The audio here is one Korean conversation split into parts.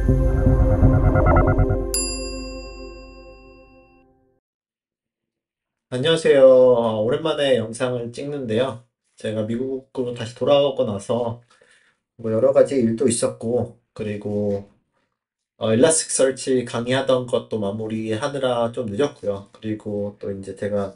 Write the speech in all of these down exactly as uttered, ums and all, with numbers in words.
안녕하세요. 어, 오랜만에 영상을 찍는데요. 제가 미국으로 다시 돌아오고 나서 뭐 여러 가지 일도 있었고, 그리고 어, 일라스틱서치 강의하던 것도 마무리하느라 좀 늦었고요. 그리고 또 이제 제가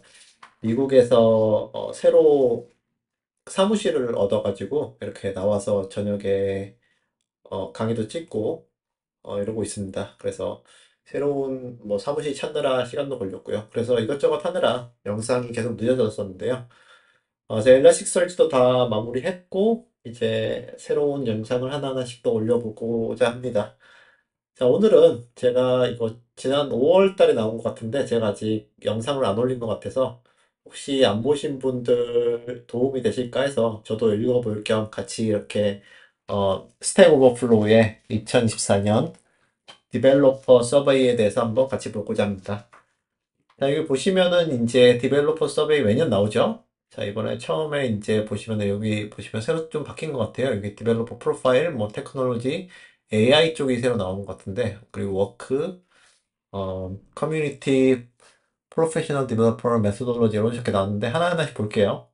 미국에서 어, 새로 사무실을 얻어가지고 이렇게 나와서 저녁에 어, 강의도 찍고 어, 이러고 있습니다. 그래서 새로운 뭐 사무실 찾느라 시간도 걸렸고요. 그래서 이것저것 하느라 영상이 계속 늦어졌었는데요. 어, 제 엘라스틱 설치도 다 마무리했고, 이제 새로운 영상을 하나하나씩 더 올려보고자 합니다. 자, 오늘은 제가 이거 지난 오월 달에 나온 것 같은데, 제가 아직 영상을 안 올린 것 같아서, 혹시 안 보신 분들 도움이 되실까 해서 저도 읽어볼 겸 같이 이렇게, 어, 스택 오버플로우의 이천이십사 년 디벨로퍼 서베이에 대해서 한번 같이 보고자 합니다. 자, 여기 보시면은 이제 디벨로퍼 서베이 매년 나오죠? 자, 이번에 처음에 이제 보시면은 여기 보시면 새로 좀 바뀐 것 같아요. 여기 디벨로퍼 프로파일, 뭐 테크놀로지, 에이아이 쪽이 새로 나온 것 같은데, 그리고 워크, 어, 커뮤니티, 프로페셔널 디벨로퍼 메소돌로지 이런 식으로 나왔는데 하나하나씩 볼게요.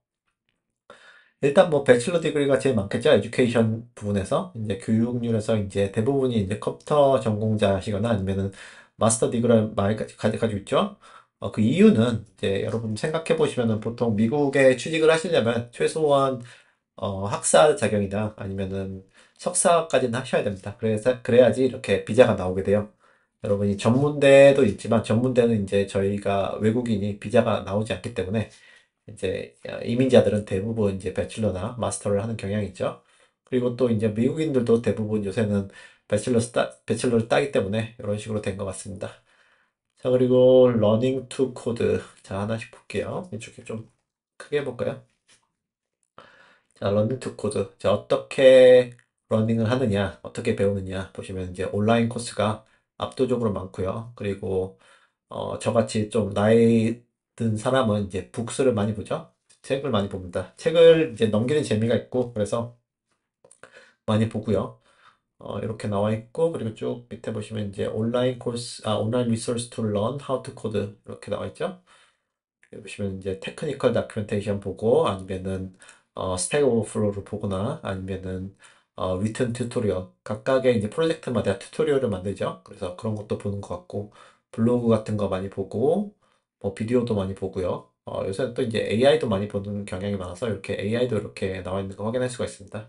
일단 뭐 배칠러 디그리가 제일 많겠죠. 에듀케이션 부분에서 이제 교육률에서 이제 대부분이 이제 컴퓨터 전공자시거나 아니면은 마스터 디그리를 많이 가- 가- 가지고 있죠. 어, 그 이유는 이제 여러분 생각해 보시면은 보통 미국에 취직을 하시려면 최소한 어, 학사 자격이나 아니면은 석사까지는 하셔야 됩니다. 그래서 그래야지 이렇게 비자가 나오게 돼요. 여러분이 전문대도 있지만 전문대는 이제 저희가 외국인이 비자가 나오지 않기 때문에 이제 이민자들은 대부분 이제 배출러나 마스터를 하는 경향이 있죠. 그리고 또 이제 미국인들도 대부분 요새는 배출러 따, 배출러를 따기 때문에 이런 식으로 된 것 같습니다. 자, 그리고 러닝 투 코드. 자, 하나씩 볼게요. 이쪽에 좀 크게 해볼까요? 자, 러닝 투 코드. 자, 어떻게 러닝을 하느냐, 어떻게 배우느냐 보시면 이제 온라인 코스가 압도적으로 많고요. 그리고 어, 저같이 좀 나이 든 사람은 이제 북스를 많이 보죠. 책을 많이 봅니다. 책을 이제 넘기는 재미가 있고, 그래서 많이 보고요. 어, 이렇게 나와 있고, 그리고 쭉 밑에 보시면 이제 온라인 코스, 아, 온라인 리소스 투 learn how to code 이렇게 나와 있죠. 여기 보시면 이제 테크니컬 다큐멘테이션 보고, 아니면은, 어, 스택 오버플로우를 보거나, 아니면은, 어, 리튼 튜토리얼. 각각의 이제 프로젝트마다 튜토리얼을 만들죠. 그래서 그런 것도 보는 것 같고, 블로그 같은 거 많이 보고, 뭐 비디오도 많이 보고요. 어, 요새는 또 이제 에이아이도 많이 보는 경향이 많아서 이렇게 에이아이도 이렇게 나와 있는 거 확인할 수가 있습니다.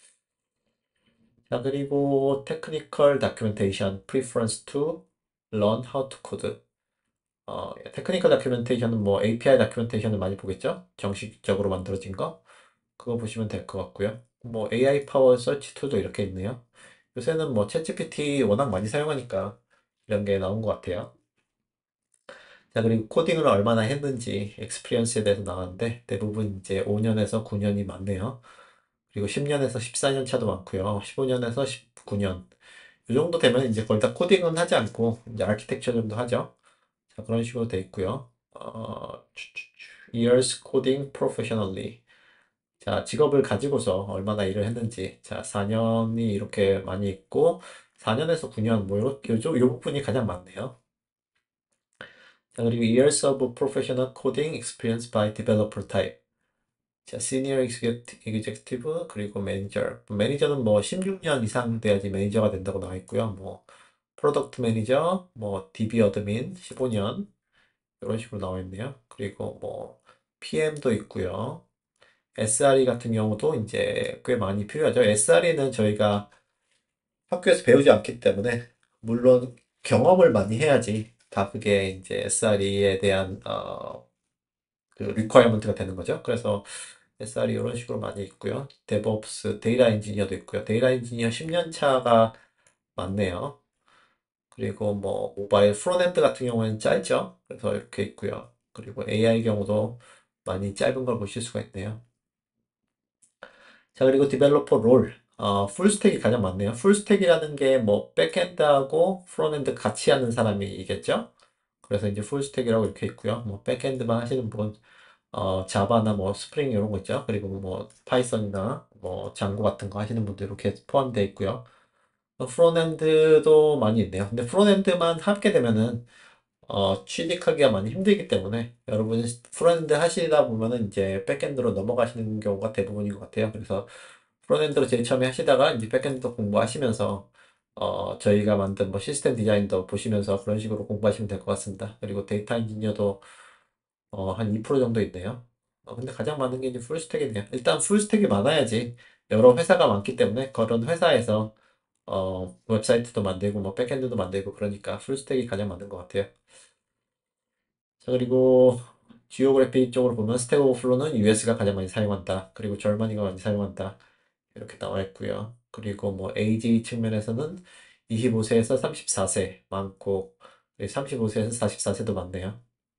자, 그리고 테크니컬 다큐멘테이션, preference to learn how to code. 어, 테크니컬 다큐멘테이션은 뭐 에이피아이 다큐멘테이션을 많이 보겠죠? 정식적으로 만들어진 거. 그거 보시면 될 것 같고요. 뭐 에이아이 파워 서치 툴도 이렇게 있네요. 요새는 뭐 챗지피티 워낙 많이 사용하니까 이런 게 나온 것 같아요. 자, 그리고 코딩을 얼마나 했는지 익스피리언스에 대해서 나왔는데 대부분 이제 오 년에서 구 년이 많네요. 그리고 십 년에서 십사 년 차도 많고요. 십오 년에서 십구 년. 이 정도 되면 이제 거의 다 코딩은 하지 않고 이제 아키텍처 정도 하죠. 자, 그런 식으로 돼 있고요. 어, years coding professionally. 자, 직업을 가지고서 얼마나 일을 했는지. 자, 사 년이 이렇게 많이 있고, 사 년에서 구 년, 뭐, 요렇게, 요, 요 부분이 가장 많네요. 자, 그리고 years of professional coding experience by developer type. 자, senior executive, executive, 그리고 매니저. 매니저는 뭐 십육 년 이상 돼야지 매니저가 된다고 나와 있고요. 뭐, 프로덕트 매니저, 뭐, 디비 어드민 십오 년. 이런 식으로 나와 있네요. 그리고 뭐, 피엠도 있고요. 에스알이 같은 경우도 이제 꽤 많이 필요하죠. 에스알이는 저희가 학교에서 배우지 않기 때문에, 물론 경험을 많이 해야지 다 그게 이제 에스알이에 대한, 어, 그 리퀘어먼트가 되는 거죠. 그래서 에스알이 이런 식으로 많이 있고요. 데브옵스, 데이터 엔지니어도 있고요. 데이터 엔지니어 십 년 차가 많네요. 그리고 뭐 모바일 프론엔드 같은 경우에는 짧죠. 그래서 이렇게 있고요. 그리고 에이아이 경우도 많이 짧은 걸 보실 수가 있네요. 자, 그리고 디벨로퍼 롤. 어, 풀스택이 가장 많네요. 풀스택이라는 게 뭐 백엔드하고 프론엔드 같이 하는 사람이겠죠? 그래서 이제 풀스택이라고 이렇게 있고요. 뭐 백엔드만 하시는 분, 어, 자바나 뭐 스프링 이런 거 있죠. 그리고 뭐 파이썬이나 뭐 장고 같은 거 하시는 분들 이렇게 포함되어 있고요. 프론엔드도 많이 있네요. 근데 프론엔드만 하게 되면은 어, 취직하기가 많이 힘들기 때문에 여러분 프론엔드 하시다 보면은 이제 백엔드로 넘어가시는 경우가 대부분인 것 같아요. 그래서 프론엔드로 제일 처음에 하시다가 이제 백엔드 공부하시면서 어, 저희가 만든 뭐 시스템 디자인도 보시면서 그런 식으로 공부하시면 될 것 같습니다. 그리고 데이터 엔지니어도 어, 한 이 퍼센트 정도 있네요. 어, 근데 가장 많은 게 이제 풀스택이네요. 일단 풀스택이 많아야지 여러 회사가 많기 때문에 그런 회사에서 어, 웹사이트도 만들고 뭐 백엔드도 만들고 그러니까 풀스택이 가장 많은 것 같아요. 자, 그리고 지오그래피 쪽으로 보면 스택 오버플로는 유에스가 가장 많이 사용한다. 그리고 절마니가 많이 사용한다. 이렇게 나와 있고요. 그리고 뭐 에이지 측면에서는 이십오 세에서 삼십사 세 많고 삼십오 세에서 사십사 세도 많네요.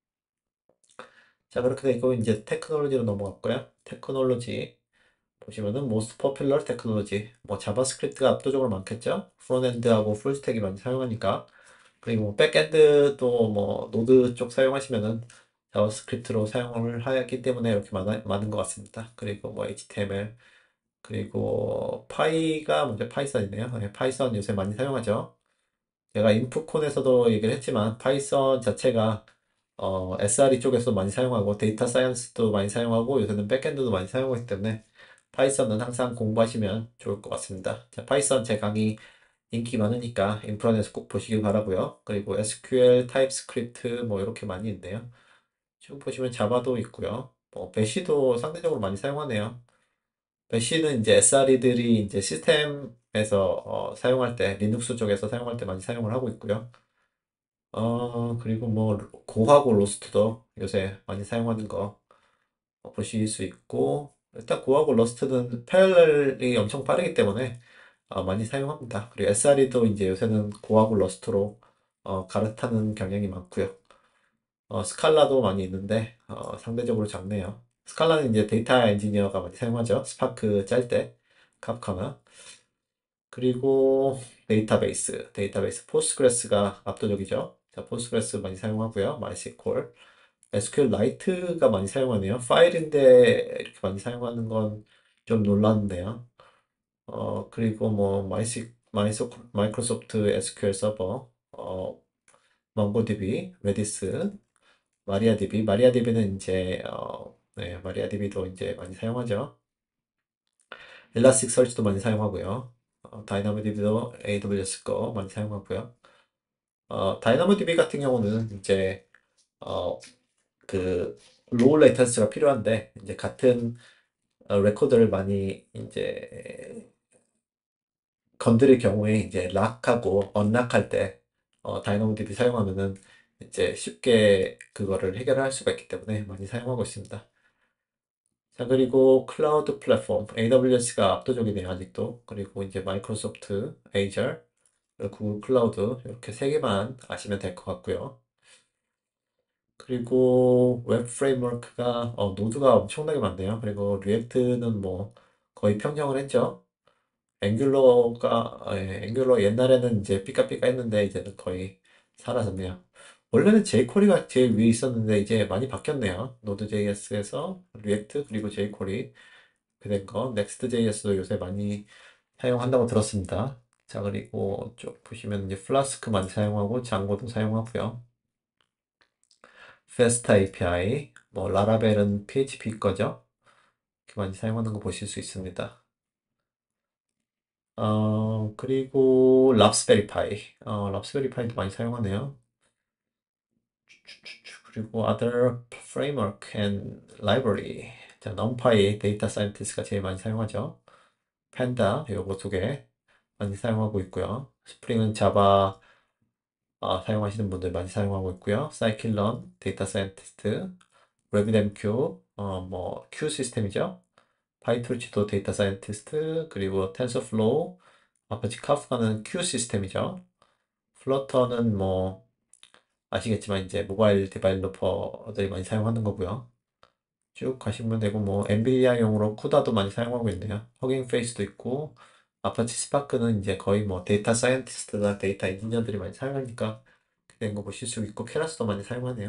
자, 그렇게 되고 이제 테크놀로지로 넘어갈까요? 테크놀로지 보시면은 most popular technology 뭐 자바스크립트가 압도적으로 많겠죠? 프론엔드하고 풀스택이 많이 사용하니까 그리고 뭐 백엔드도 뭐 노드 쪽 사용하시면은 자바스크립트로 사용을 하기 때문에 이렇게 많아, 많은 것 같습니다. 그리고 뭐 에이치티엠엘 그리고 파이가 먼저 파이썬이네요. 네, 파이썬 요새 많이 사용하죠. 제가 인프콘에서도 얘기를 했지만 파이썬 자체가 어, 에스알이 쪽에서 많이 사용하고 데이터 사이언스도 많이 사용하고 요새는 백엔드도 많이 사용하기 때문에 파이썬은 항상 공부하시면 좋을 것 같습니다. 자, 파이썬 제 강의 인기 많으니까 인프런에서 꼭 보시길 바라고요. 그리고 에스큐엘, 타입스크립트 뭐 이렇게 많이 있네요. 지금 보시면 자바도 있고요. 뭐 배시도 상대적으로 많이 사용하네요. 배시는 이제 에스알이들이 이제 시스템에서 어, 사용할 때 리눅스 쪽에서 사용할 때 많이 사용을 하고 있고요. 어, 그리고 뭐 고하고 로스트도 요새 많이 사용하는 거 보실 수 있고 일단 고하고 러스트는 패럴렐이 엄청 빠르기 때문에 어, 많이 사용합니다. 그리고 에스알이도 이제 요새는 고하고 러스트로 어, 갈아타는 경향이 많고요. 어, 스칼라도 많이 있는데 어, 상대적으로 작네요. 스칼라는 이제 데이터 엔지니어가 많이 사용하죠. 스파크 짤 때, 카프카나. 그리고 데이터베이스, 데이터베이스 포스트그레스가 압도적이죠. 자, 포스트그레스 많이 사용하고요. 마이스큐얼, 에스큐엘 라이트가 많이 사용하네요. 파일인데 이렇게 많이 사용하는 건 좀 놀랐는데요. 어, 그리고 뭐 마이스, 마이소, 마이크로소프트 에스큐엘 서버, 어, 몽고디비, 레디스, 마리아디비, 마리아디비는 이제 어, 네, 마리아디비도 이제 많이 사용하죠. 엘라스틱 서치도 많이 사용하고요. 어, 다이나모디비도 에이더블유에스 거 많이 사용하고요. 어, 다이나모디비 같은 경우는 이제 어, 그 로우 레이턴스가 필요한데 이제 같은 어, 레코드를 많이 이제 건드릴 경우에 이제 락하고 언락할 때 어, 다이나모디비 사용하면은 이제 쉽게 그거를 해결할 수가 있기 때문에 많이 사용하고 있습니다. 자, 그리고 클라우드 플랫폼 에이더블유에스가 압도적이네요, 아직도. 그리고 이제 마이크로소프트, 에이저, 구글 클라우드 이렇게 세 개만 아시면 될 것 같고요. 그리고 웹 프레임워크가 어, 노드가 엄청나게 많네요. 그리고 리액트는 뭐 거의 평정을 했죠. 앵귤러가 예, 앵귤러 옛날에는 이제 삐까삐까 했는데 이제는 거의 사라졌네요. 원래는 jQuery가 제일 위에 있었는데 이제 많이 바뀌었네요. 노드.js에서 리액트 그리고 jQuery 이렇게 된 거. 넥스트.js도 요새 많이 사용한다고 들었습니다. 자, 그리고 쭉 보시면 이제 플라스크 많이 사용하고 장고도 사용하고요. 페스타 에이피아이, 뭐 라라벨은 피에이치피 거죠. 이렇게 많이 사용하는 거 보실 수 있습니다. 어, 그리고 랍스베리파이, 어, 랍스베리파이도 많이 사용하네요. 그리고 other framework and library. 자, 넘파이 데이터 사이언티스트가 제일 많이 사용하죠. 팬다 요거 두 개 많이 사용하고 있고요. 스프링은 자바 아, 사용하시는 분들 많이 사용하고 있고요. 사이클런, 데이터 사이언티스트, 래비엠큐, 어, 뭐 Q 시스템이죠. 파이토치도 데이터 사이언티스트, 그리고 텐서플로우, 아파치 카프카는 Q 시스템이죠. 플러터는 뭐 아시겠지만 이제 모바일 디벨로퍼들이 많이 사용하는 거고요. 쭉 가시면 되고 뭐 엔비디아용으로 쿠다도 많이 사용하고 있네요. 허깅 페이스도 있고 아파치 스파크는 이제 거의 뭐 데이터 사이언티스트나 데이터 엔지니어들이 많이 사용하니까 된 거 보실 수 있고 케라스도 많이 사용하네요.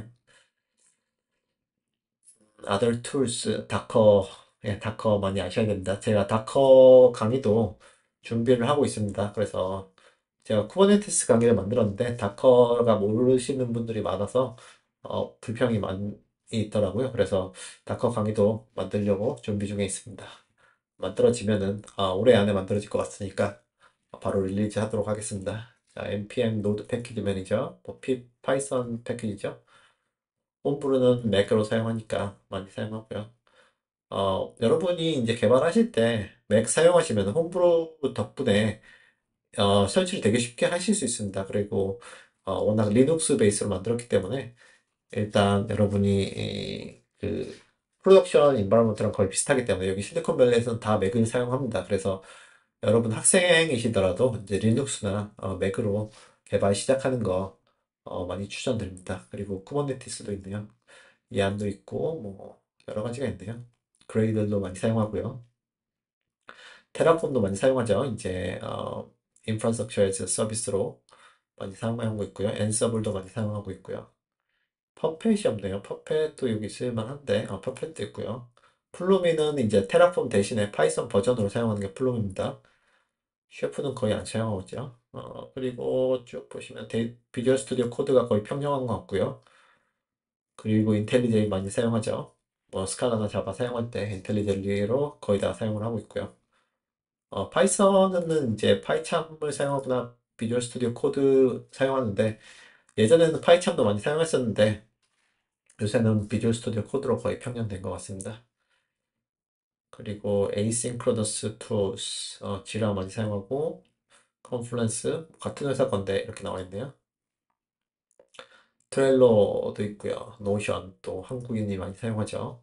Other tools, 다커, 예, 다커 많이 아셔야 됩니다. 제가 다커 강의도 준비를 하고 있습니다. 그래서 제가 쿠버네티스 강의를 만들었는데 다커가 모르시는 분들이 많아서 어, 불평이 많이 있더라고요. 그래서 다커 강의도 만들려고 준비 중에 있습니다. 만들어지면은 아, 올해 안에 만들어질 것 같으니까 바로 릴리즈 하도록 하겠습니다. 자, 엔피엠 노드 패키지 매니저, 뭐 피, 파이썬 패키지죠. 홈브루는 맥으로 사용하니까 많이 사용하고요. 어, 여러분이 이제 개발하실 때 맥 사용하시면 홈브루 덕분에 어, 설치를 되게 쉽게 하실 수 있습니다. 그리고 어, 워낙 리눅스 베이스로 만들었기 때문에 일단 여러분이 이, 그 프로덕션 인바이러먼트랑 거의 비슷하기 때문에 여기 실리콘밸리에서는 다 맥을 사용합니다. 그래서 여러분 학생이시더라도 이제 리눅스나 어, 맥으로 개발 시작하는 거 어, 많이 추천드립니다. 그리고 쿠버네티스도 있네요. 이안도 있고 뭐 여러 가지가 있네요. 그레이들도 많이 사용하고요. 테라폼도 많이 사용하죠. 이제 어, 인프라스트럭처 에즈 서비스로 많이 사용하고 있고요. 앤서블도 많이 사용하고 있고요. 퍼펫이 없네요. 퍼펫도 여기 쓸만한데 어, 퍼펫도 있고요. 플루미는 이제 테라폼 대신에 파이썬 버전으로 사용하는 게 플루미입니다. 셰프는 거의 안 사용하고 있죠. 어, 그리고 쭉 보시면 데, 비주얼 스튜디오 코드가 거의 평정한 것 같고요. 그리고 인텔리제이 많이 사용하죠. 뭐 스칼라나 자바 사용할 때 인텔리젤리로 거의 다 사용을 하고 있고요. 어, 파이썬은 이제 파이참을 사용하거나 비주얼 스튜디오 코드 사용하는데 예전에는 파이참도 많이 사용했었는데 요새는 비주얼 스튜디오 코드로 거의 평년된 것 같습니다. 그리고 에이싱크로너스 툴스, 어, 지라 많이 사용하고 컨플루언스 같은 회사 건데 이렇게 나와 있네요. 트렐로도 있고요. 노션 또 한국인이 많이 사용하죠.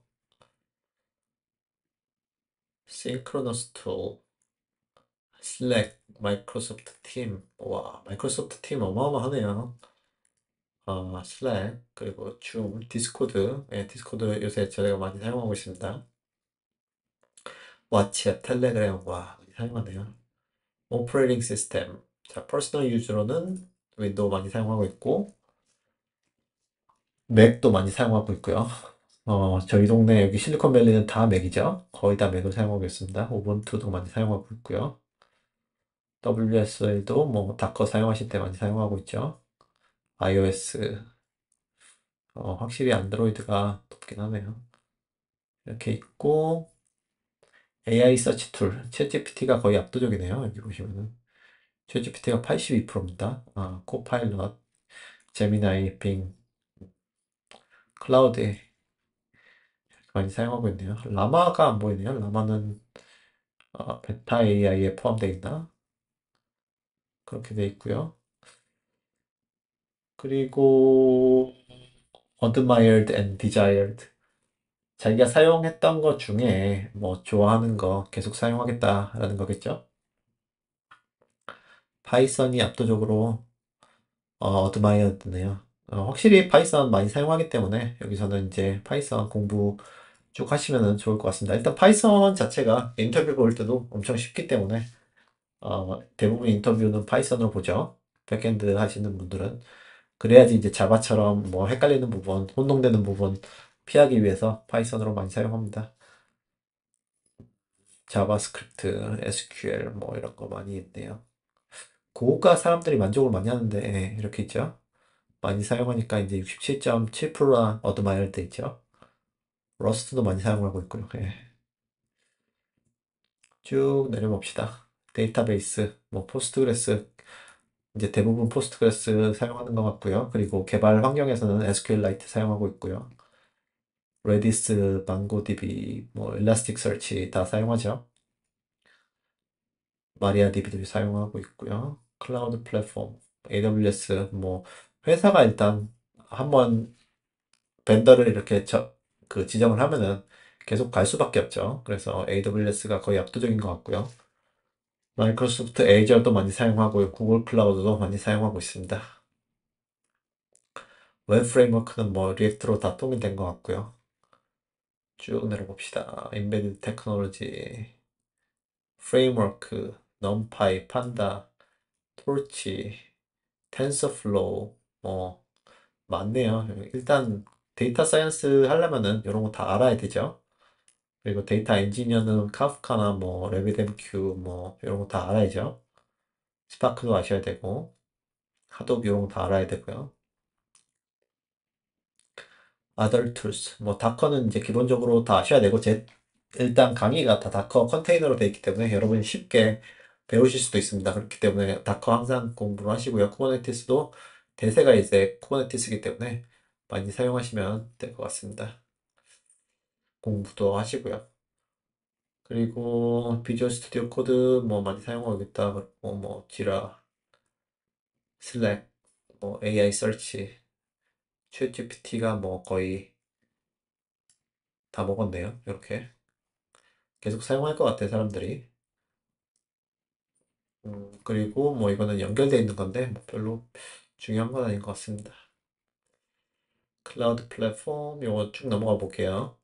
싱크로너스 툴, 슬랙, 마이크로소프트 팀. 와, 마이크로소프트 팀 어마어마하네요. 어, 슬랙, 그리고 줌, 디스코드. 예, 디스코드 요새 제가 많이 사용하고 있습니다. 왓츠앱, 텔레그램, 와, 많이 사용하네요. 오퍼레이팅 시스템. 자, 퍼스널 유저로는 윈도우 많이 사용하고 있고, 맥도 많이 사용하고 있고요. 어, 저희 동네 여기 실리콘밸리는 다 맥이죠. 거의 다 맥을 사용하고 있습니다. 우분투도 많이 사용하고 있고요. 더블유에스엘도 뭐 다커 사용하실 때 많이 사용하고 있죠. iOS, 어, 확실히 안드로이드가 높긴 하네요. 이렇게 있고, 에이아이 서치 툴, 챗지피티가 거의 압도적이네요. 여기 보시면은. 챗지피티가 팔십이 퍼센트입니다. 아, 코파일럿, 제미나이, 빙, 클라우드 많이 사용하고 있네요. 라마가 안 보이네요. 라마는 어, 베타 에이아이에 포함되어 있나? 그렇게 돼 있고요. 그리고 admired and desired. 자기가 사용했던 것 중에 뭐 좋아하는 거 계속 사용하겠다라는 거겠죠? 파이썬이 압도적으로 어, admired네요. 어, 확실히 파이썬 많이 사용하기 때문에 여기서는 이제 파이썬 공부 쭉 하시면 좋을 것 같습니다. 일단 파이썬 자체가 인터뷰 볼 때도 엄청 쉽기 때문에 어, 대부분 인터뷰는 파이썬으로 보죠. 백엔드 하시는 분들은. 그래야지 이제 자바처럼 뭐 헷갈리는 부분, 혼동되는 부분 피하기 위해서 파이썬으로 많이 사용합니다. 자바스크립트, 에스큐엘 뭐 이런 거 많이 있네요. 고가 사람들이 만족을 많이 하는데 예, 이렇게 있죠. 많이 사용하니까 이제 육십칠 점 칠 퍼센트가 어드마이어 돼 있죠. 러스트도 많이 사용하고 있고요. 예. 쭉 내려봅시다. 데이터베이스, 뭐 포스트그레스 이제 대부분 포스트그레스 사용하는 것 같고요. 그리고 개발 환경에서는 에스큐엘라이트 사용하고 있고요. 레디스, 망고디비, 뭐 일라스틱서치 다 사용하죠. 마리아디비도 사용하고 있고요. 클라우드 플랫폼, 에이더블유에스 뭐 회사가 일단 한번 벤더를 이렇게 저, 그 지정을 하면은 계속 갈 수밖에 없죠. 그래서 에이더블유에스가 거의 압도적인 것 같고요. 마이크로소프트 애저도 많이 사용하고 구글 클라우드도 많이 사용하고 있습니다. 웹 프레임워크는 뭐 리액트로 다 통일된 것 같고요. 쭉 내려봅시다. 인베디드 테크놀로지, 프레임워크, 넘파이, 판다, 토르치, 텐서플로우, 뭐 많네요. 일단 데이터 사이언스 하려면은 이런 거 다 알아야 되죠. 그리고 데이터 엔지니어는 카프카나 뭐 레비덴큐 뭐 이런 거 다 알아야죠. 스파크도 아셔야 되고, 하도 비용 다 알아야 되고요. Other tools. 뭐, 다커는 이제 기본적으로 다 아셔야 되고, 제, 일단 강의가 다 다커 컨테이너로 되어 있기 때문에 여러분이 쉽게 배우실 수도 있습니다. 그렇기 때문에 다커 항상 공부를 하시고요. 쿠버네티스도 대세가 이제 쿠버네티스이기 때문에 많이 사용하시면 될 것 같습니다. 공부도 하시고요. 그리고 비주얼 스튜디오 코드 뭐 많이 사용하겠다. 그리고 뭐 지라, 슬랙, 뭐 에이아이 서치, 챗 지피티가 뭐 거의 다 먹었네요. 이렇게 계속 사용할 것 같아요, 사람들이. 음, 그리고 뭐 이거는 연결되어 있는 건데 뭐 별로 중요한 건 아닌 것 같습니다. 클라우드 플랫폼 이거 쭉 넘어가 볼게요.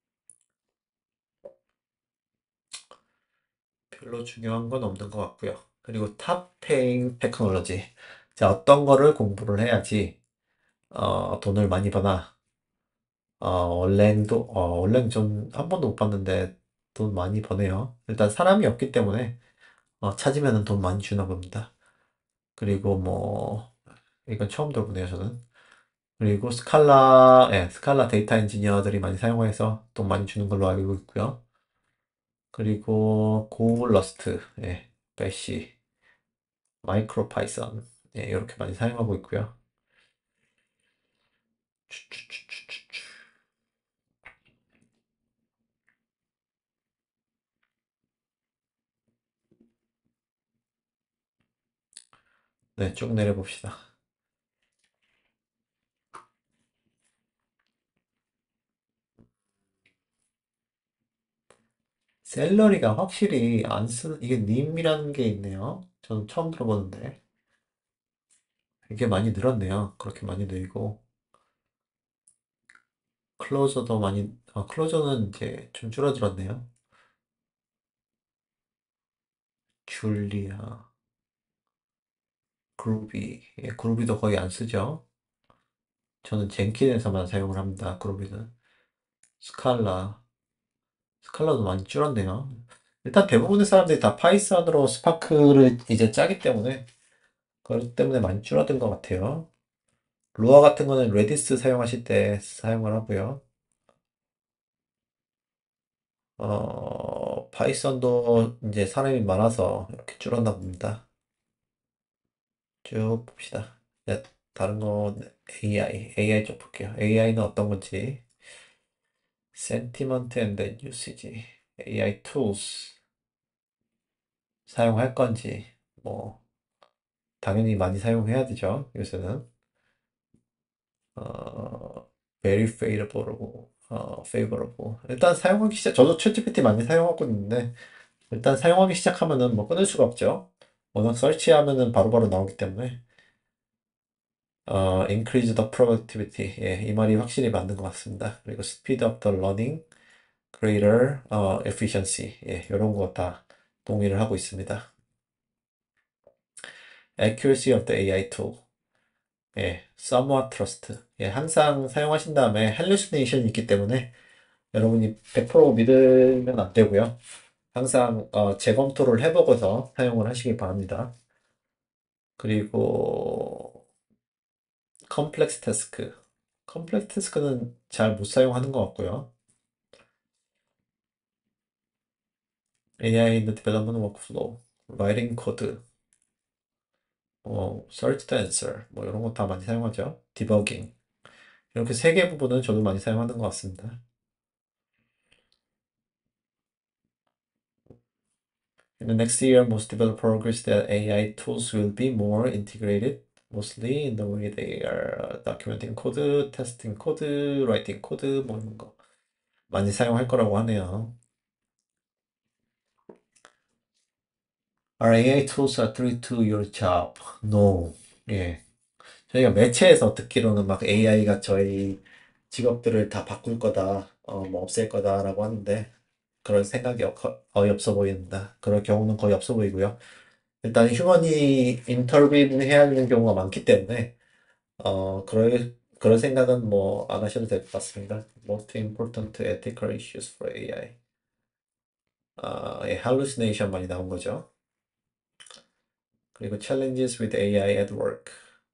별로 중요한 건 없는 것 같고요. 그리고 탑페잉 테크놀로지. 자, 어떤 거를 공부를 해야지 어, 돈을 많이 버나. 어, 얼랭도 어, 얼랭 좀 한 번도 못 봤는데 돈 많이 버네요. 일단 사람이 없기 때문에 어, 찾으면은 돈 많이 주나 봅니다. 그리고 뭐 이건 처음 들어보네요, 저는. 그리고 스칼라, 예, 스칼라 데이터 엔지니어들이 많이 사용해서 돈 많이 주는 걸로 알고 있고요. 그리고 고 러스트, 예, 배시, 마이크로 파이썬, 예, 이렇게 많이 사용하고 있고요. 추추추추추추. 네, 쭉 내려봅시다. 샐러리가 확실히 안 쓰는, 이게 님이라는 게 있네요. 저는 처음 들어보는데. 이게 많이 늘었네요. 그렇게 많이 늘고. 클로저도 많이, 아, 클로저는 이제 좀 줄어들었네요. 줄리아, 그루비. 예, 그루비도 거의 안 쓰죠. 저는 젠킨에서만 사용을 합니다. 그루비는. 스칼라. 스칼라도 많이 줄었네요. 일단 대부분의 사람들이 다 파이썬으로 스파크를 이제 짜기 때문에, 그것 때문에 많이 줄어든 것 같아요. 루아 같은 거는 레디스 사용하실 때 사용을 하고요. 어, 파이썬도 이제 사람이 많아서 이렇게 줄었나 봅니다. 쭉 봅시다. 네, 다른 거 에이아이, 에이아이 쪽 볼게요. 에이아이는 어떤 건지. Sentiment and Usage, 에이아이 tools 사용할 건지, 뭐 당연히 많이 사용해야 되죠. 요새는 어, very favorable, 어, favorable. 일단 사용하기 시작. 저도 챗지피티 많이 사용하고 있는데 일단 사용하기 시작하면은 뭐 끊을 수가 없죠. 워낙 설치하면은 바로바로 나오기 때문에. 어, increase the productivity. 예, 이 말이 확실히 맞는 것 같습니다. 그리고 speed up the learning, greater 어, efficiency. 예, 이런 거 다 동의를 하고 있습니다. accuracy of the 에이아이 tool. 예, somewhat trust. 예, 항상 사용하신 다음에 hallucination 있기 때문에 여러분이 백 퍼센트 믿으면 안 되고요. 항상 어, 재검토를 해보고서 사용을 하시기 바랍니다. 그리고 컴플렉스 태스크. 컴플렉스 태스크는 잘 못 사용하는 것 같고요. 에이아이 in the development workflow, writing code, 어, search the answer, 뭐 이런 거 다 많이 사용하죠. 디버깅. 이렇게 세 개 부분은 저도 많이 사용하는 것 같습니다. In the next year, most developer agrees that 에이아이 tools will be more integrated, mostly in the way they are documenting code, testing code, writing code, 뭐 이런 거 많이 사용할 거라고 하네요. Are 에이아이 tools a threat to your job? No. 예. 저희가 매체에서 듣기로는 막 에이아이가 저희 직업들을 다 바꿀 거다, 어, 뭐 없앨 거다라고 하는데 그럴 생각이 어- 거의 없어 보입니다. 그럴 경우는 거의 없어 보이고요. 일단 휴먼이 인터뷰는 해야 하는 경우가 많기 때문에 어, 그럴 그럴 생각은 뭐 안 하셔도 될 것 같습니다. Most important ethical issues for 에이아이. 아, 예, hallucination 많이 나온 거죠. 그리고 challenges with 에이아이 at work.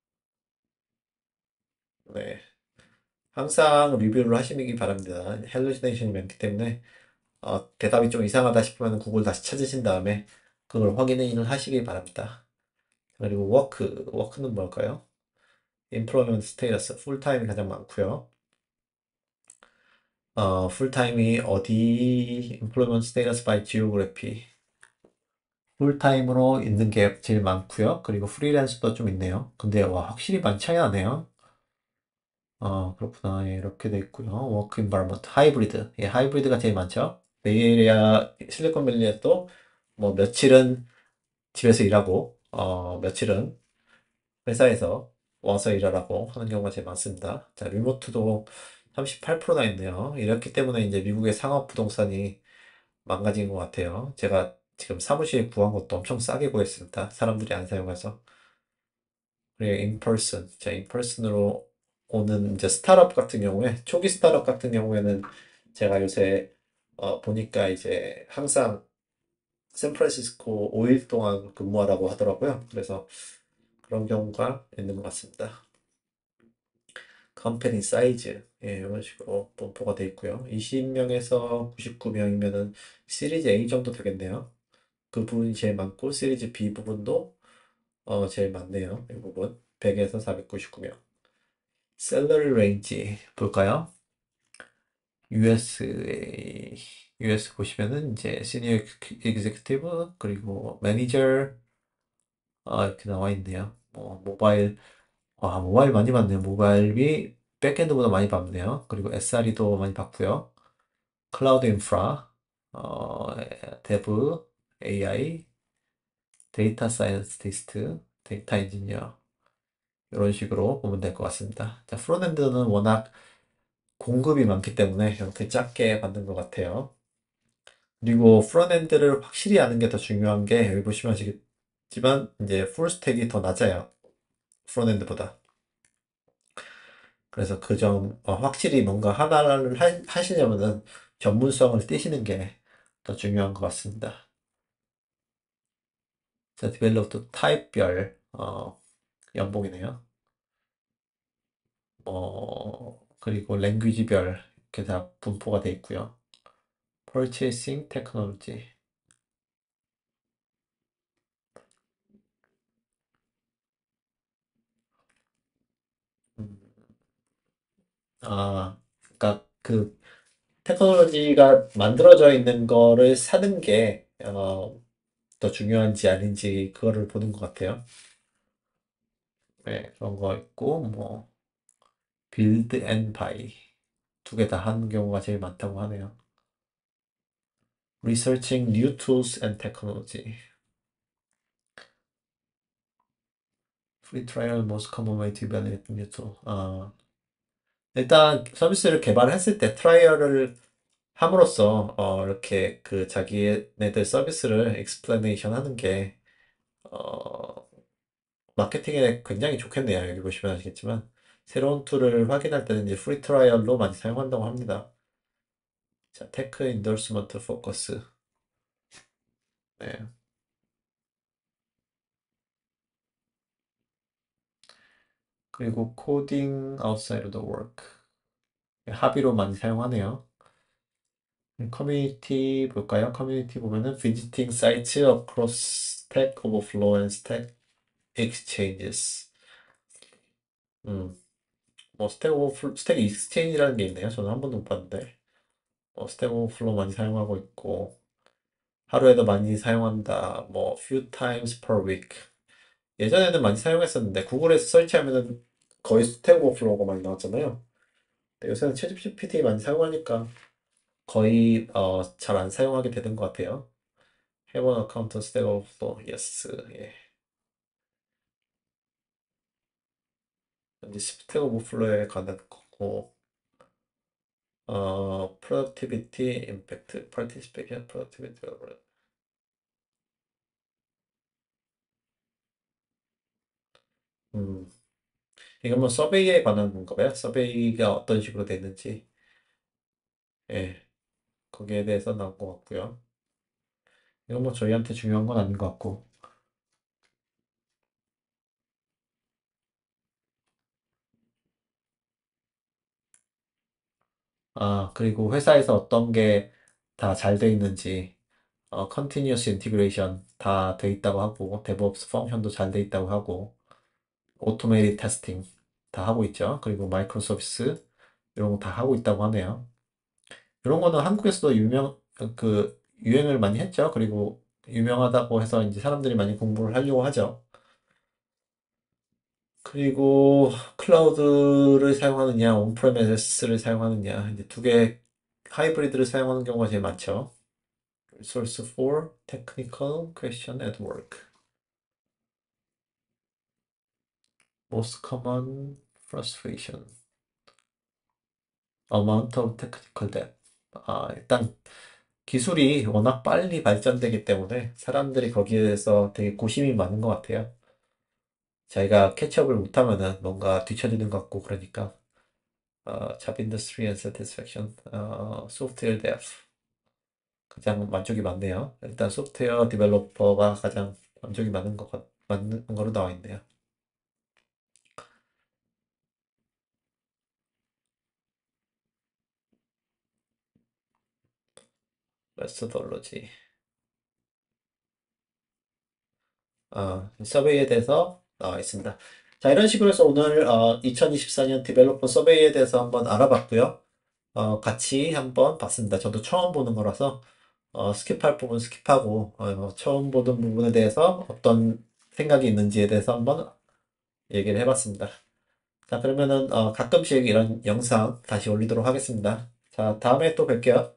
네. 항상 리뷰를 하시기 바랍니다. hallucination이 많기 때문에 어, 대답이 좀 이상하다 싶으면 구글 다시 찾으신 다음에 그걸 확인을 하시기 바랍니다. 그리고 워크, 워크는 뭘까요? employment status, 풀타임이 가장 많고요. 어, 풀타임이 어디 employment status by geography. 풀타임으로 있는 게 제일 많고요. 그리고 프리랜서도 좀 있네요. 근데 와 확실히 많이 차이 나네요. 어, 그렇구나. 예, 이렇게 돼 있고요. 워크 인바이러먼트, 하이브리드. 예, 하이브리드가 제일 많죠. 베이에리아, 실리콘밸리에도 뭐 며칠은 집에서 일하고, 어, 며칠은 회사에서 와서 일하라고 하는 경우가 제일 많습니다. 자, 리모트도 삼십팔 퍼센트나 있네요. 이렇기 때문에 이제 미국의 상업 부동산이 망가진 것 같아요. 제가 지금 사무실 구한 것도 엄청 싸게 구했습니다. 사람들이 안 사용해서. 그리고 인펄슨, 자, 인펄슨으로 오는 이제 스타트업 같은 경우에, 초기 스타트업 같은 경우에는 제가 요새 어, 보니까 이제 항상 샌프란시스코 오 일 동안 근무하라고 하더라고요. 그래서 그런 경우가 있는 것 같습니다. 컴퍼니 사이즈, 예, 이런 식으로 분포가 되어 있고요. 이십 명에서 구십구 명이면은 시리즈 A 정도 되겠네요. 그 부분이 제일 많고, 시리즈 B 부분도 어, 제일 많네요. 이 부분. 백에서 사백구십구 명. 셀러리 레인지 볼까요? 유에스에 유에스 보시면은 이제 시니어 에그제큐티브 그리고 매니저 아, 이렇게 나와 있네요. 뭐 모바일 와 모바일 많이 받네요. 모바일이 백엔드보다 많이 받네요. 그리고 에스알이도 많이 받고요. 클라우드 인프라 어, 데브 에이아이 데이터 사이언티스트 데이터 엔지니어 이런 식으로 보면 될 것 같습니다. 자, 프론트엔드는 워낙 공급이 많기 때문에 이렇게 작게 받는 것 같아요. 그리고 프론트엔드를 확실히 아는 게 더 중요한 게 여기 보시면 아시겠지만 이제 풀스택이 더 낮아요. 프론트엔드보다. 그래서 그 점 확실히 뭔가 하나를 하, 하시려면은 전문성을 띄시는 게 더 중요한 것 같습니다. 자, 디벨롭도 타입별 어, 연봉이네요. 어, 그리고 랭귀지별 이렇게 다 분포가 되어 있고요. Purchasing Technology. 음, 아, 그러니까 그 테크놀로지가 만들어져 있는 거를 사는 게, 어, 더 중요한지 아닌지 그거를 보는 것 같아요. 네, 그런 거 있고, 뭐, 빌드 앤 바이. 두 개 다 하는 경우가 제일 많다고 하네요. Researching new tools and technology. Free trial most common way to evaluate new tool. 아, 일단 서비스를 개발했을 때 트라이얼을 함으로써, 어, 이렇게 그 자기네들 서비스를 explanation 하는 게, 어, 마케팅에 굉장히 좋겠네요. 여기 보시면 아시겠지만 새로운 툴을 확인할 때는 이제 프리 트라이얼로 많이 사용한다고 합니다. 자, 테크 인더스먼트 포커스. 네. 그리고 코딩 outside of the work. 합의로 많이 사용하네요. 커뮤니티 볼까요? 커뮤니티 보면은 visiting sites across Stack Overflow and Stack Exchanges. 음, 뭐 스택 오버플 스택 익스체인지라는 게 있네요. 저는 한 번도 못 봤는데. 어, 스택 오버플로우 많이 사용하고 있고 하루에도 많이 사용한다. 뭐 few times per week. 예전에는 많이 사용했었는데 구글에서 설치하면은 거의 스택 오버플로우가 많이 나왔잖아요. 근데 요새는 챗 지피티 많이 사용하니까 거의 어, 잘 안 사용하게 되는 것 같아요. Have an account Stack Overflow. Yes. 예. 이제 스택 오버플로우에 관한 거고 어, productivity impact, participation, productivity. 음, 이건 뭐 서베이에 관한 건가 봐요. 서베이가 어떤 식으로 됐는지. 예. 거기에 대해서 나온 것 같고요. 이건 뭐 저희한테 중요한 건 아닌 것 같고. 아, 그리고 회사에서 어떤 게 다 잘 돼 있는지, 어, continuous integration 다 돼 있다고 하고, 데브옵스 펑션도 잘 돼 있다고 하고, 오토메이티드 테스팅 다 하고 있죠. 그리고 마이크로 서비스 이런 거 다 하고 있다고 하네요. 이런 거는 한국에서도 유명, 그, 유행을 많이 했죠. 그리고 유명하다고 해서 이제 사람들이 많이 공부를 하려고 하죠. 그리고 클라우드를 사용하느냐, 온프레미스를 사용하느냐, 이제 두 개 하이브리드를 사용하는 경우가 제일 많죠. Resource for technical question at work. Most common frustration. Amount of technical debt. 아, 일단 기술이 워낙 빨리 발전되기 때문에 사람들이 거기에 대해서 되게 고심이 많은 것 같아요. 자기가 캐치업을 못하면은 뭔가 뒤처지는 것 같고 그러니까 어, 잡 인더스트리 앤 사티스팩션, 어, 소프트웨어 데브 가장 만족이 많네요. 일단 소프트웨어 디벨로퍼가 가장 만족이 많은 것 같, 맞는 거로 나와 있네요. 메소돌로지. 어, 서베이에 대해서 나와 있습니다. 자, 이런 식으로 해서 오늘 어, 이천이십사 년 디벨로퍼 서베이에 대해서 한번 알아봤고요. 어, 같이 한번 봤습니다. 저도 처음 보는 거라서 어, 스킵할 부분 스킵하고 어, 처음 보던 부분에 대해서 어떤 생각이 있는지에 대해서 한번 얘기를 해봤습니다. 자, 그러면은 어, 가끔씩 이런 영상 다시 올리도록 하겠습니다. 자, 다음에 또 뵐게요.